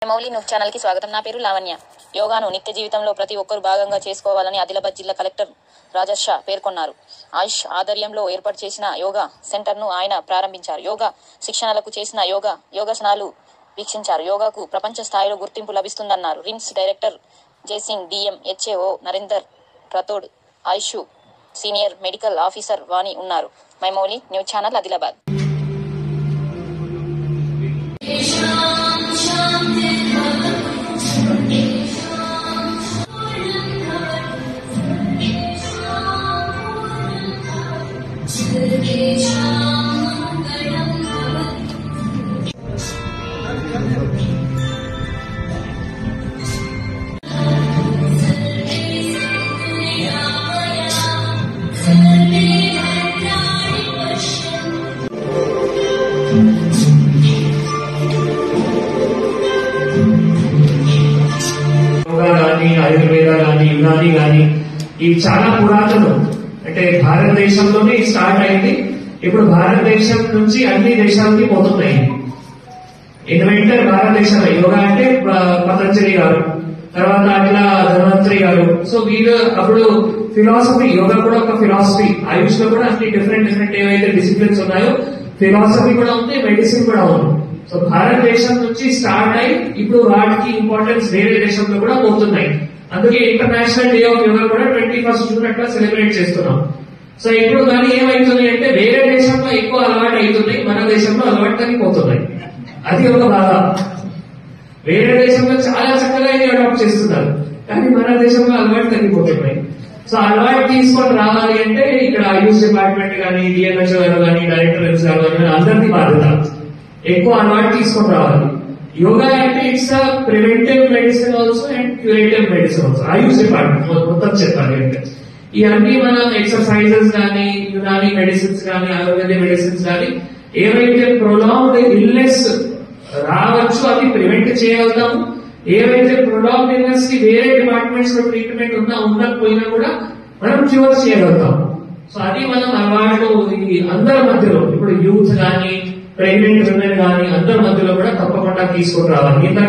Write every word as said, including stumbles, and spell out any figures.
Mouli news channel కి స్వాగతం. నా పేరు లావణ్య. యోగాను నిత్య జీవితంలో ప్రతి ఒక్కరు భాగంగా చేసుకోవాలని ఆదిలాబాద్ జిల్లా కలెక్టర్ రాజర్షా పేర్కొన్నారు. ఆయుష్ ఆధ్వర్యంలో ఏర్పాటు చేసిన యోగా సెంటర్ ను ఆయన ప్రారంభించారు. యోగా శిక్షణలకు చేసిన యోగా యోగాసనాలు వీక్షించారు. యోగాకు ప్రపంచ స్థాయిలో గుర్తింపు లభిస్తుందన్నారు. RIMS director Jaisingh, DM HAO Narender Rathod, Ayush senior medical officer Vani ఉన్నారు. My Mouli news channel Adilabad. Ayurveda గాని యునాని గాని ఇవి చాలా పురాతనం. అంటే భారతదేశంలోనే స్టార్ట్ అయింది. ఇప్పుడు భారతదేశం నుంచి అన్ని దేశాలకి పోతున్నాయి. ఇన్వెంటర్ భారతదేశంలో యోగా అంటే పతంజలి గారు, తర్వాత అట్లా ధన్వంతరి గారు. సో వీరు అప్పుడు ఫిలాసఫీ, యోగా కూడా ఒక ఫిలాసఫీ. ఆయుష్ లో కూడా అన్ని డిఫరెంట్ డిఫరెంట్ ఏవైతే డిసిప్లిన్స్ ఉన్నాయో ఫిలాసఫీ కూడా ఉంది, మెడిసిన్ కూడా ఉంది. సో భారతదేశం నుంచి స్టార్ట్ అయి ఇప్పుడు వాటికి ఇంపార్టెన్స్ వేరే దేశంలో కూడా పోతున్నాయి. అందుకే ఇంటర్నేషనల్ డే ఆఫ్ యోగా కూడా ట్వంటీ ఫస్ట్ జూన్ అట్లా సెలబ్రేట్ చేస్తున్నాం. సో ఇప్పుడు కానీ ఏమవుతుంది అంటే వేరే దేశంలో ఎక్కువ అలవాటు అవుతున్నాయి, మన దేశంలో అలవాటు తగ్గిపోతున్నాయి. అది ఒక బాధ. వేరే దేశంలో చాలా చక్కగా ఇది అడాప్ట్ చేస్తున్నారు, కానీ మన దేశంలో అలవాటు తగ్గిపోతున్నాయి. సో అలవాటు తీసుకొని రావాలి అంటే ఇక్కడ ఆయుష్ డిపార్ట్మెంట్ కానీ, డిఎంహెచ్ఓ గారు కానీ, డైరెక్టర్ గారు కానీ అందరినీ బాధ్యత. ఎక్కువ అలవాటు తీసుకొని రావాలి. యోగా అంటే it's a preventive medicine also and curative medicine also. Ayush department మొత్తం చెప్పాలి అంటే ఇవన్నీ మనం ఎక్సర్సైజెస్ కానీ, యునాని మెడిసిన్స్ కానీ, ఆయుర్వేద మెడిసిన్స్ కానీ ఏవైతే ప్రొలాంగ్డ్ ఇల్నెస్ రావచ్చు అది ప్రివెంట్ చేయగలుగుతాము. ఏవైతే ప్రొలాంగ్డ్ ఇల్నెస్ కి వేరే డిపార్ట్మెంట్స్ లో ట్రీట్మెంట్ ఉన్నా ఉండకపోయినా కూడా మనం క్యూర్ చేయగలుగుతాం. సో అది మనం అలవాటు అందరి మధ్యలో, ఇప్పుడు యూత్ కానీ, ప్రెగ్నెంట్ విమెన్ కానీ అందరి మధ్యలో కూడా తప్పకుండా తీసుకొని రావాలి.